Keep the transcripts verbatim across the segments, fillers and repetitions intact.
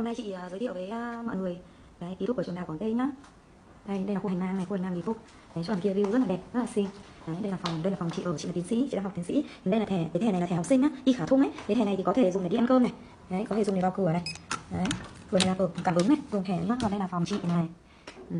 Hôm nay chị uh, giới thiệu với uh, mọi người cái ký túc của trường đại học Quảng Tây nhá. Đây, đây là khu hành lang này, khu hành lang ký túc. Đấy, chỗ đằng kia view rất là đẹp, rất là xinh. Đấy, đây là phòng, đây là phòng chị ở, chị là tiến sĩ, chị đang học tiến sĩ. Đây là thẻ, cái thẻ này là thẻ học sinh á, y khả thung ấy. Cái thẻ này thì có thể dùng để đi ăn cơm này. Đấy, có thể dùng để vào cửa này. Đấy, cửa này là cửa cảm ứng này, dùng thẻ nhá. Còn đây là phòng chị này. Ừ.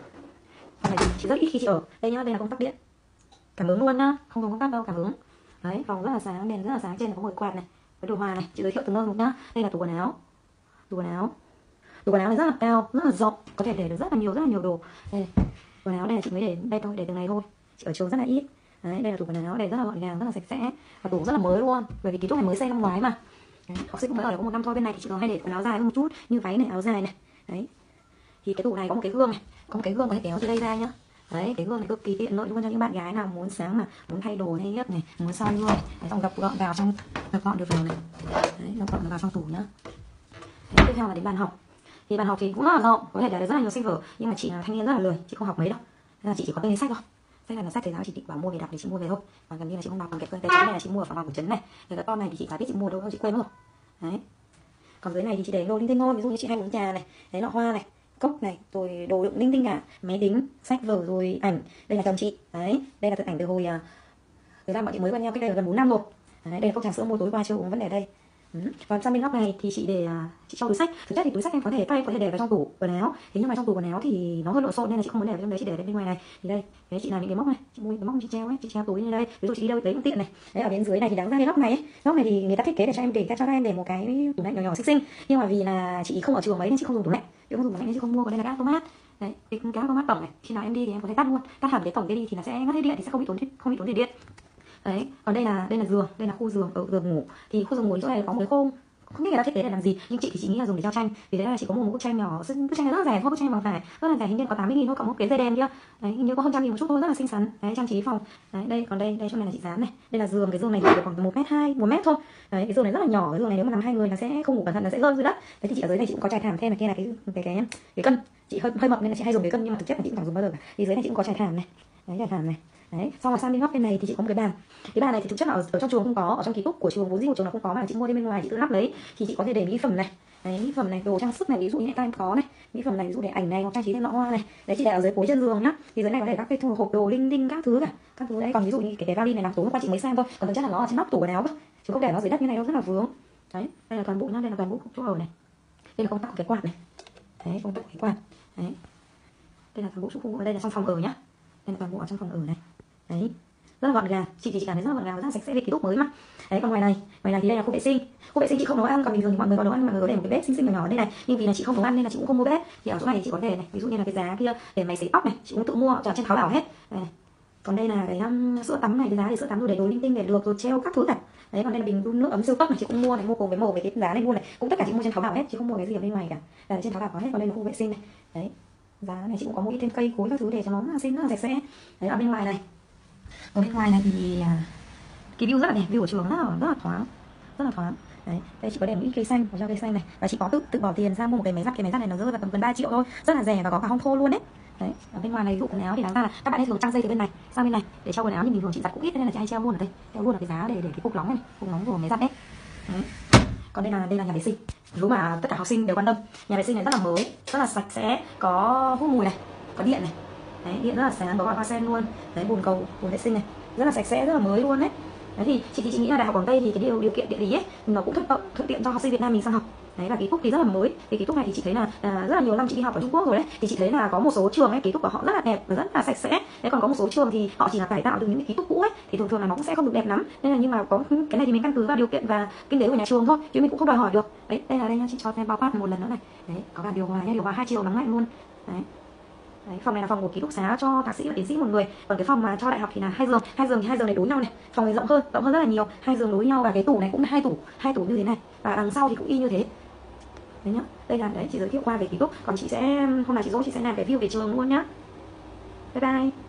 Phòng này thì chị rất ít khi chị ở. Đây nhá, đây là công tắc điện. Cảm ứng luôn nhá, không dùng công tắc đâu, cảm ứng. Đấy, phòng rất là sáng, đèn rất là sáng, trên là có một quạt này, với điều hòa này. Chị giới thiệu từng nơi một nhá. Đây là tủ quần áo. Tủ quần áo. Tủ quần áo này rất là cao, rất là rộng, có thể để được rất là nhiều rất là nhiều đồ. Đây, quần áo đây là chị mới để đây thôi, để từng này thôi. Chị ở trường rất là ít. Đấy, đây là tủ quần áo, đây rất là gọn gàng, rất là sạch sẽ, và tủ rất là mới luôn, bởi vì ký túc này mới xây năm ngoái mà. Đấy, học sinh cũng mới ở đây có một năm thôi. Bên này thì chị còn hay để quần áo dài hơn một chút, như váy này, áo dài này. Đấy, thì cái tủ này có một cái gương này, có một cái gương có thể kéo từ đây ra nhá. Đấy, cái gương này cực kỳ tiện lợi luôn cho những bạn gái nào muốn sáng mà muốn thay đồ hay nhất này, muốn soi gương này, xong gập gọn vào trong, gập gọn được vào này. Đấy, gập gọn được vào trong tủ nhá. Đấy, tiếp theo là đến bàn học. Thì bàn học thì cũng rất là rộng, có thể để rất là nhiều sách vở, nhưng mà chị là thanh niên rất là lười, chị không học mấy đâu, nên là chị chỉ có tên sách thôi. Sách này là sách thầy giáo chị định bảo mua về đọc thì chị mua về thôi, còn gần như là chị không đọc. Còn cái cái này là chị mua ở phòng học của trấn này, cái con này thì chị chả biết chị mua đâu, chị quên mất rồi. Đấy, còn dưới này thì chị để đồ linh tinh thôi, ví dụ như chị hay uống trà này, đấy, lọ hoa này, cốc này, rồi đồ đựng linh tinh cả, máy tính, sách vở, rồi ảnh. Đây là chồng chị, đấy, đây là thực ảnh từ hồi thời gian bọn chị mới quen nhau cách đây là gần bốn năm rồi. Đấy, đây là cốc trà sữa mua tối qua chưa uống vẫn để đây. Ừ. Còn sang bên góc này thì chị để chị cho túi sách. Thực chất thì túi sách em có thể tay có thể để vào trong tủ quần áo, thế nhưng mà trong tủ quần áo thì nó hơi lộn xộn nên là chị không muốn để vào trong đấy, chị để bên ngoài này. Thì đây, đấy, chị làm những cái móc này, chị mua những cái móc chị treo ấy, chị treo túi như đây, ví dụ chị đi đâu đấy cũng tiện này. Đấy, ở bên dưới này thì đáng ra cái góc này ấy, góc này thì người ta thiết kế để cho em để cho các em để một cái tủ lạnh nhỏ nhỏ xinh xinh, nhưng mà vì là chị không ở trường mấy nên chị không dùng tủ lạnh, chị không dùng tủ lạnh nên chị không mua. Còn đây là gas automat. Đấy, cái gas automat tổng này, khi nào em đi thì em có thể tắt luôn, tắt hẳn cái tổng kia đi thì nó sẽ mất hết điện, thì sẽ không bị tốn không bị tốn tiền điện. Đấy, còn đây là đây là giường, đây là khu giường ở giường ngủ. Thì khu giường ngủ chỗ này có một cái khung, không biết người ta thiết kế để làm gì, nhưng chị thì chị nghĩ là dùng để treo tranh. Vì thế là chị có một bức tranh nhỏ, bức tranh này rất là rẻ thôi, bức tranh bằng vải rất là rẻ, hình như có tám mươi nghìn thôi, cộng một cái dây đèn kia. Đấy, hình như có hơn trăm nghìn một chút thôi, rất là xinh xắn. Đấy, trang trí phòng. Đấy, đây còn đây đây chỗ này là chị dán này, đây là giường. Cái giường này chỉ được khoảng một mét hai, một mét thôi. Đấy, cái giường này rất là nhỏ, cái giường này nếu mà nằm hai người là sẽ không ngủ cẩn thận là sẽ rơi dưới đất. Đấy, thì chị ở dưới này chị cũng có trải thảm thêm này, kia là cái cái cái cái cân. Chị hơi hơi mập nên là chị hay dùng cái cân, nhưng mà thực chất là chị cũng chẳng dùng bao giờ cả. Thì dưới này chị cũng có trải thảm này. Đấy, trải thảm này. Đấy, xong rồi sang bên góc bên này thì chị có một cái bàn. Cái bàn này thì thực chất là ở, ở trong trường không có, ở trong ký túc của trường vốn dĩ của trường là không có, mà chị mua bên bên ngoài chị tự lắp lấy. Thì chị có thể để mỹ phẩm này, đấy, mỹ phẩm này, đồ trang sức này, ví dụ như tay em có này, mỹ phẩm này, ví dụ để ảnh này, hoặc trang trí thêm lọ hoa này. Đấy, chị để ở dưới cuối chân giường nhá. Thì dưới này có thể các cái hộp đồ linh tinh các thứ cả, các thứ đấy. Còn ví dụ như cái cái vali này là tối hôm qua chị mới sang thôi, còn thực chất là nó ở trên nóc tủ quần áo cơ, chứ không để nó dưới đất như này đâu, rất là vướng. Đấy, đây là toàn bộ nhá, đây là toàn bộ chỗ ở này, đây là công tắc của cái quạt này, đấy, công tắc của cái quạt, đấy, đây là toàn bộ chỗ khu, đây là trong phòng ở nhá, đây là toàn bộ ở trong phòng ở này. Đấy, rất là gọn gàng, chị thì chị cảm thấy rất là gọn gàng, rất là sạch sẽ vì ký túc mới mà. Đấy, còn ngoài này ngoài này thì đây là khu vệ sinh. Khu vệ sinh chị không nấu ăn, còn bình thường thì mọi người có nấu ăn, mọi người có để một cái bếp xinh xinh nhỏ nhỏ ở đây này, nhưng vì là chị không nấu ăn nên là chị cũng không mua bếp. Thì ở chỗ này chị có thể này, ví dụ như là cái giá kia để máy sấy tóc này, chị cũng tự mua ở trên Tháo Bảo hết. Đây này. Còn đây là cái um, sữa tắm này, cái giá để sữa tắm rồi để đồ linh tinh để được rồi treo các thứ cả. Đấy, còn đây là bình đun nước ấm siêu tốc này, chị cũng mua này, mua cùng với màu với cái giá này luôn này, cũng tất cả chị mua trên Tháo Bảo hết, chị không mua cái gì ở bên ngoài cả. Là trên Tháo Bảo có hết. Còn đây là khu vệ sinh này. Đấy, giá này chị cũng có mua ít thêm cây cối các thứ để cho nó rất là xinh, rất là sạch sẽ. Đấy, ở bên ngoài này, ở bên ngoài này thì cái view rất là đẹp, view của trường rất là rất là thoáng, rất là thoáng. Đấy, đây chị có để một ít cây xanh, có cho cây xanh này, và chị có tự tự bỏ tiền ra mua một cái máy giặt. Cái máy giặt này nó rơi vào tầm gần ba triệu thôi, rất là rẻ và có cả hong khô luôn đấy. Đấy, ở bên ngoài này ví dụ quần áo thì đáng ra là các bạn ấy thường trăng dây từ bên này sang bên này để treo quần áo, nhưng bình thường chị giặt cũng ít nên là chị hay treo luôn ở đây, treo luôn ở cái giá để để cái cục nóng này, cục nóng của máy giặt đấy. Đấy. Còn đây là đây là nhà vệ sinh, nếu mà tất cả học sinh đều quan tâm, nhà vệ sinh này rất là mới, rất là sạch sẽ, có hút mùi này, có điện này. Đấy, điện rất là sáng, có gọi hoa sen luôn. Đấy, bồn cầu, bồn vệ sinh này rất là sạch sẽ, rất là mới luôn đấy. Đấy, thì chị thì chị nghĩ là đại học Quảng Tây thì cái điều điều kiện địa lý ấy nó cũng thuận thuận tiện cho học sinh Việt Nam mình sang học. Đấy, và ký túc thì rất là mới. Thì ký túc này thì chị thấy là à, rất là nhiều năm chị đi học ở Trung Quốc rồi đấy, thì chị thấy là có một số trường ấy ký túc của họ rất là đẹp và rất là sạch sẽ. Đấy, còn có một số trường thì họ chỉ là cải tạo từ những cái ký túc cũ ấy, thì thường thường là nó cũng sẽ không được đẹp lắm. Nên là nhưng mà có cái này thì mình căn cứ vào điều kiện và kinh tế của nhà trường thôi, chứ mình cũng không đòi hỏi được. Đấy, đây là đây nha, chị cho thêm bao quát một lần nữa này. Đấy, có cả điều hòa nha, điều hòa hai chiều nắng lạnh luôn. Đấy. Đấy, phòng này là phòng của ký túc xá cho thạc sĩ và tiến sĩ một người, còn cái phòng mà cho đại học thì là hai giường, hai giường thì hai giường này đối nhau này, phòng này rộng hơn, rộng hơn rất là nhiều, hai giường đối nhau, và cái tủ này cũng là hai tủ, hai tủ như thế này, và đằng sau thì cũng y như thế. Đấy nhá, đây là đấy chị giới thiệu qua về ký túc, còn chị sẽ hôm nào chị dỗ chị sẽ làm cái view về trường luôn nhá. Bye bye.